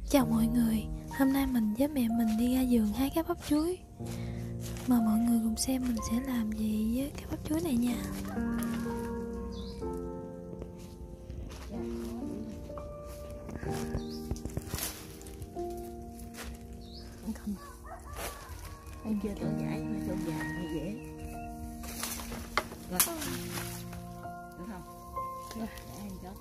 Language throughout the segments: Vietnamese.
Chào mọi người, hôm nay mình với mẹ mình đi ra vườn hái cá bắp chuối. Mời mọi người cùng xem mình sẽ làm gì với cá bắp chuối này nha. Không, anh chưa cho giải mà cho dài như dễ. Rồi, được không? Rồi, để anh cho.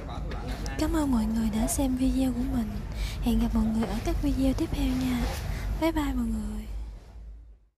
Cảm ơn mọi người đã xem video của mình. Hẹn gặp mọi người ở các video tiếp theo nha. Bye bye mọi người.